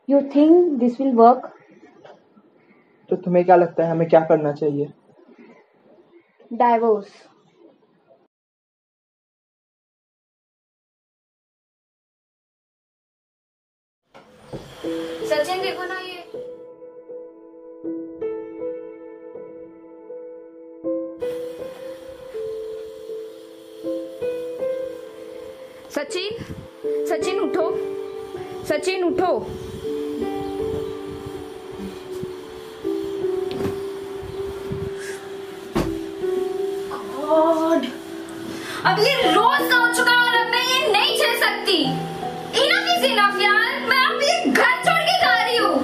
You think this will work? तो तुम्हें क्या लगता है हमें क्या करना चाहिए? Divorce. सचिन देखो ना ये। सचिन, सचिन उठो, सचिन उठो। गॉड, अब ये रोज का हो चुका है और अब मैं ये नहीं झेल सकती। इनफ इज इनफ यार, मैं अब ये घर छोड़ के जा रही हूँ।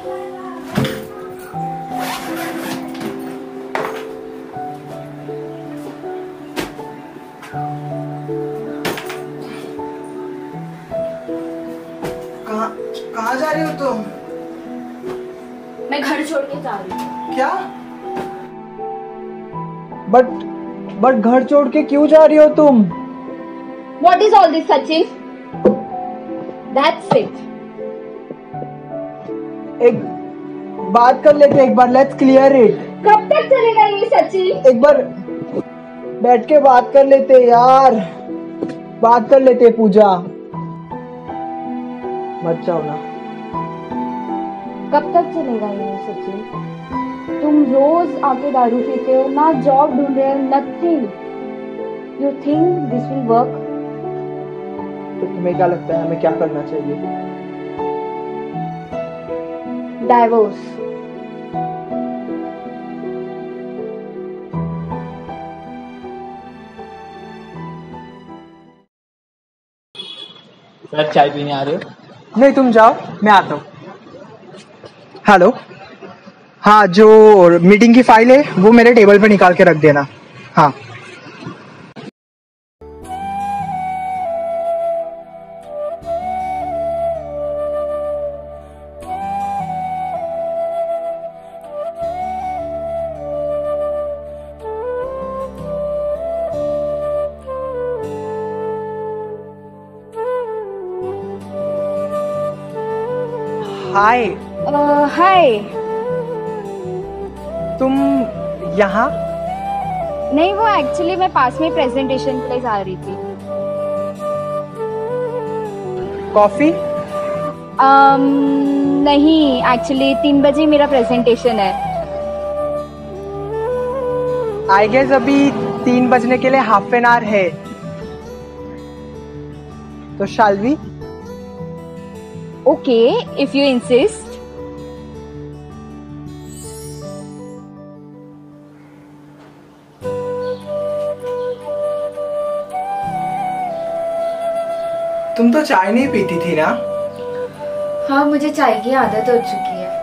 कहाँ जा रही हो तुम? मैं घर छोड़ के जा रही हूँ। क्या? बट घर छोड़ के क्यों जा रही हो तुम? What is all this, Sachin? That's it. एक बात कर लेते एक बार, लेट्स क्लियर इट। कब तक चलेगा ये सचिन? एक बार बैठ के बात कर लेते यार, बात कर लेते। पूजा मत जाओ ना। कब तक चलेगा ये सचिन? तुम रोज आके दारू पीते हो, ना जॉब ढूंढ रहे हो, nothing. You think this will work? तो तुम्हें क्या लगता है हमें क्या करना चाहिए? डाइवोर्स। सर चाय पीने आ रहे हो? नहीं तुम जाओ, मैं आता हूँ। हेलो, हाँ जो मीटिंग की फाइल है वो मेरे टेबल पे निकाल के रख देना। हाँ हाय। हाय। तुम यहाँ? नहीं, वो एक्चुअली मैं पास में प्रेजेंटेशन के लिए जा रही थी। कॉफी? नहीं, एक्चुअली 3 बजे मेरा प्रेजेंटेशन है। आई गेस अभी 3 बजने के लिए हाफ एन आवर है, तो shall we? Okay, if you insist. तुम तो चाय नहीं पीती थी ना? हाँ, मुझे चाय की आदत हो चुकी है।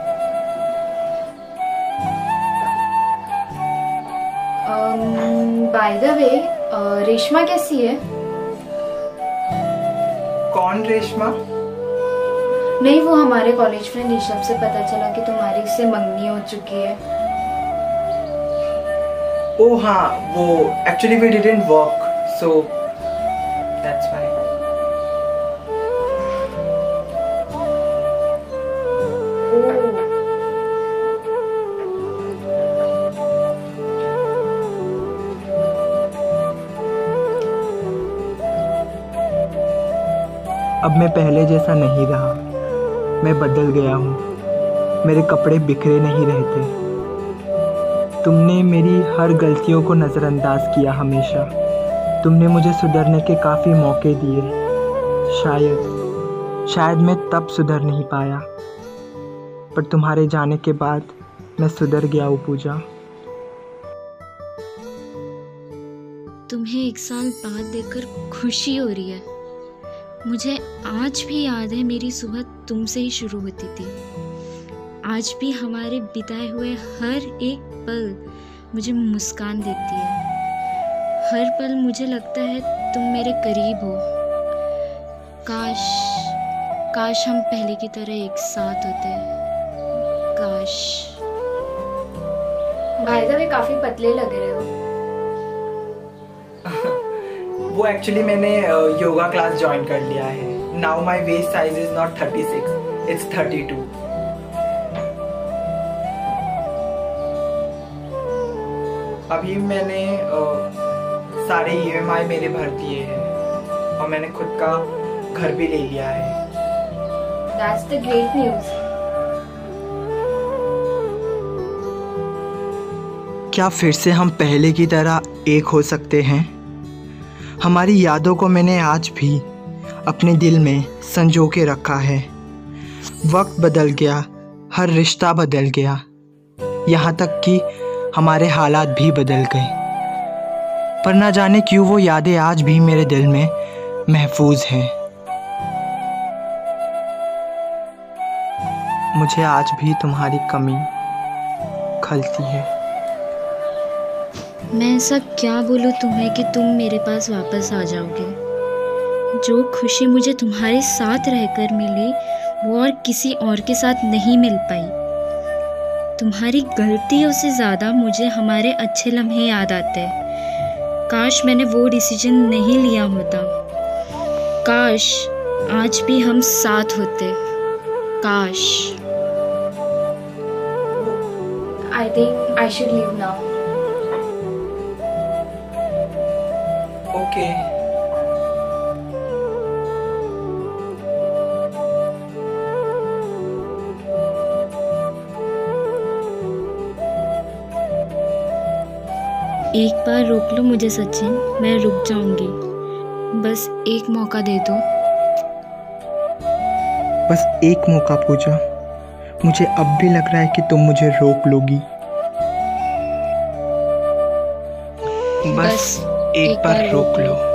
बाय द वे, रेशमा कैसी है? कौन रेशमा? नहीं, वो हमारे कॉलेज फ्रेंड ऋषभ से पता चला कि तुम्हारी उससे मंगनी हो चुकी है। ओह हाँ, वो actually we didn't work, so that's why. अब मैं पहले जैसा नहीं रहा, मैं बदल गया हूँ। मेरे कपड़े बिखरे नहीं रहते। तुमने मेरी हर गलतियों को नज़रअंदाज किया हमेशा। तुमने मुझे सुधरने के काफ़ी मौके दिए। शायद मैं तब सुधर नहीं पाया, पर तुम्हारे जाने के बाद मैं सुधर गया हूँ पूजा। तुम्हें 1 साल बाद देखकर खुशी हो रही है। मुझे आज भी याद है मेरी सुबह तुमसे ही शुरू होती थी। आज भी हमारे बिताए हुए हर एक पल मुझे मुस्कान देती है। हर पल मुझे लगता है तुम मेरे करीब हो। काश हम पहले की तरह एक साथ होते। काश। भाई साहब काफी पतले लग रहे हो। वो एक्चुअली मैंने योगा क्लास ज्वाइन कर लिया है। Now my waist size is not 36, It's 32. अभी मैंने सारे EMI मेरे भर दिए हैं और मैंने खुद का घर भी ले लिया है। That's the great news. क्या फिर से हम पहले की तरह एक हो सकते हैं? हमारी यादों को मैंने आज भी अपने दिल में संजो के रखा है। वक्त बदल गया, हर रिश्ता बदल गया, यहाँ तक कि हमारे हालात भी बदल गए, पर ना जाने क्यों वो यादें आज भी मेरे दिल में महफूज हैं। मुझे आज भी तुम्हारी कमी खलती है। मैं ऐसा क्या बोलूँ तुम्हें कि तुम मेरे पास वापस आ जाओगे। जो खुशी मुझे तुम्हारे साथ रहकर मिली वो और किसी और के साथ नहीं मिल पाई। तुम्हारी गलतियों से ज़्यादा मुझे हमारे अच्छे लम्हे याद आते हैं। काश मैंने वो डिसीजन नहीं लिया होता। काश आज भी हम साथ होते। काश। I think I should leave now. Okay. एक बार रोक लो मुझे सचिन, मैं रुक जाऊंगी। बस एक मौका दे दो। बस एक मौका पूजा। मुझे अब भी लग रहा है कि तुम मुझे रोक लोगी। बस एक बार रोक लो।